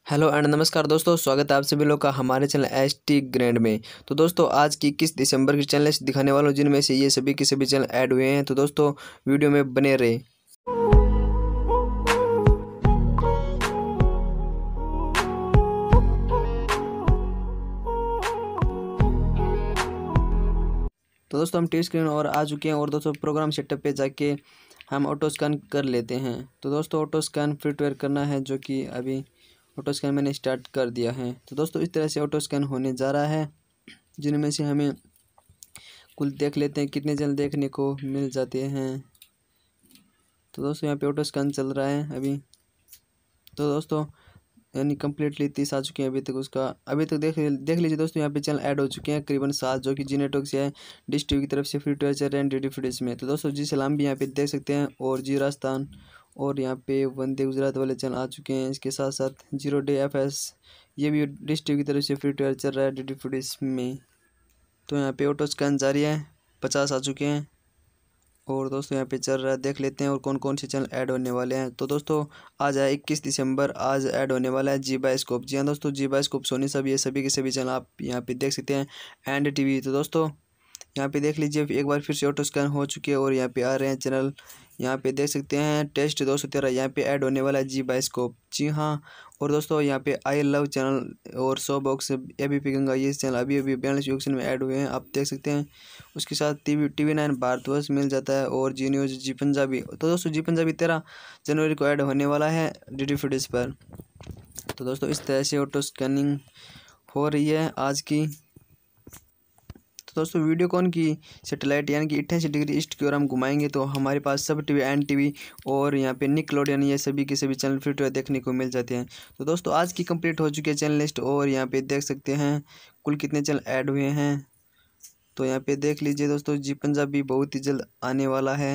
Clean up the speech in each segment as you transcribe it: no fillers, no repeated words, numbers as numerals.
Hello and नमस्कार दोस्तों, स्वागत है आप सभी लोग का हमारे चैनल एसटी ग्रैंड में। तो दोस्तों आज की 21 दिसंबर की चैनल लिस्ट दिखाने वालों जिनमें से ये सभी के सभी चैनल ऐड हुए हैं। तो दोस्तों वीडियो में बने रहे। तो दोस्तों हम टी स्क्रीन और आ चुके हैं और दोस्तों प्रोग्राम सेटअप पे जाके हम ऑटो स्कैन कर लेते हैं। तो दोस्तों ऑटो स्कैन फ्रीटवेयर करना है, जो कि अभी ऑटो स्कैन मैंने स्टार्ट कर दिया है। तो दोस्तों इस तरह से ऑटो स्कैन होने जा रहा है, जिनमें से हमें कुल देख लेते हैं कितने चैनल देखने को मिल जाते हैं। तो दोस्तों यहाँ पे ऑटो स्कैन चल रहा है अभी। तो दोस्तों यानी कम्प्लीटली 30 आ चुके हैं अभी तक। उसका अभी तक देख लीजिए दोस्तों, यहाँ पे चैनल ऐड हो चुके हैं करीबन 7, जो कि जी नेटवर्क से है, डिश टीवी की तरफ से फ्री टू चल रहे हैं डी फ्रीज में। तो दोस्तों जी सलाम भी यहाँ पे देख सकते हैं, और जी राजस्थान और यहाँ पे वंदे गुजरात वाले चैनल आ चुके हैं। इसके साथ साथ जीरो डे FS ये भी डिश टीवी की तरफ से फ्री टू चल रहा है डी फ्रीज में। तो यहाँ पे ऑटो स्कैन जारी है, 50 आ चुके हैं। और दोस्तों यहाँ पे चल रहा है, देख लेते हैं और कौन कौन से चैनल ऐड होने वाले हैं। तो दोस्तों आज है 21 दिसंबर, आज ऐड होने वाला है जी बायोस्कोप। जी हाँ दोस्तों, जी बायोस्कोप, सोनी सब, ये सभी के सभी चैनल आप यहाँ पे देख सकते हैं, एंड टीवी। तो दोस्तों यहाँ पे देख लीजिए एक बार फिर से ऑटो स्कैन हो चुकी है और यहाँ पे आ रहे हैं चैनल। यहाँ पे देख सकते हैं टेस्ट 213 यहाँ पे ऐड होने वाला है जी बायोस्कोप। जी हाँ, और दोस्तों यहाँ पे आई लव चैनल और शो बॉक्स ABP गंगा, ये चैनल अभी अभी 42 ऑक्शन में ऐड हुए हैं, आप देख सकते हैं। उसके साथ TV9 भारतवर्ष मिल जाता है, और जी न्यूज़, जी पंजाबी। तो दोस्तों जी पंजाबी 13 जनवरी को ऐड होने वाला है DD फीड्स पर। तो दोस्तों इस तरह से ऑटो स्कैनिंग हो रही है आज की। तो दोस्तों वीडियो कॉन की सेटेलाइट यानी कि 88 डिग्री ईस्ट की ओर हम घुमाएंगे तो हमारे पास सब टीवी, एन टीवी और यहाँ पे निकलोडियन, ये सभी के सभी चैनल फ्री टू देखने को मिल जाते हैं। तो दोस्तों आज की कंप्लीट हो चुकी है चैनल लिस्ट, और यहाँ पे देख सकते हैं कुल कितने चैनल ऐड हुए हैं। तो यहाँ पे देख लीजिए दोस्तों, जी पंजाबी बहुत ही जल्द आने वाला है,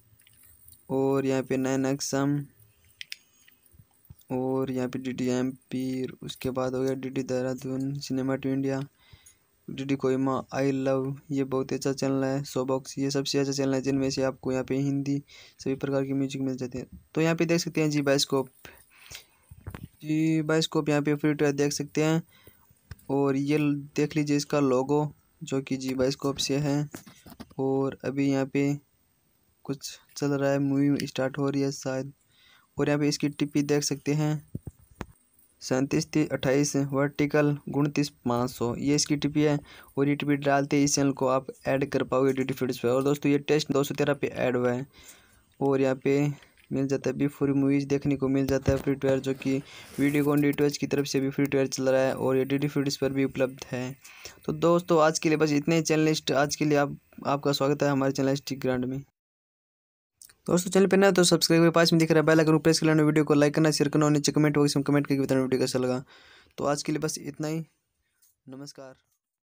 और यहाँ पे 9XM, और यहाँ पे DD MP, उसके बाद हो गया DD Dehradun, cinema to India, DD Kohima, I love, ये बहुत अच्छा चैनल है। शो बॉक्स, ये सबसे अच्छा चैनल है जिनमें से आपको यहाँ पे हिंदी सभी प्रकार की म्यूजिक मिल जाते हैं। तो यहाँ पे देख सकते हैं जी बायोस्कोप, यहाँ पे फ्री टू देख सकते हैं। और ये देख लीजिए इसका लोगो, जो कि जी बायोस्कोप से है। और अभी यहाँ पे कुछ चल रहा है, मूवी स्टार्ट हो रही है शायद। और यहाँ पे इसकी टिप्पी देख सकते हैं, 3728 वर्टिकल 29,500, ये इसकी टिप्पी है। और ये टिप्पी डालते ही इस चैनल को आप ऐड कर पाओगे DD फीड्स पे। और दोस्तों ये टेस्ट 213 पे ऐड हुआ है, और यहाँ पे मिल जाता है बिफोर मूवीज़ देखने को मिल जाता है फ्री टू एयर, जो कि वीडियोकॉन DTH की तरफ से भी फ्री टू एयर चल रहा है, और ये DD फीड्स पर भी उपलब्ध है। तो दोस्तों आज के लिए बस इतने ही चैनल लिस्ट आज के लिए। आपका स्वागत है हमारे चैनल एसटी ग्रैंड में। दोस्तों चैनल पे नया तो सब्सक्राइब, पास में दिख रहा है बेल आइकन प्रेस कर लेना, वीडियो को लाइक करना, शेयर करना, और नीचे कमेंट बॉक्स में कमेंट करके बताना वीडियो कैसा लगा। तो आज के लिए बस इतना ही, नमस्कार।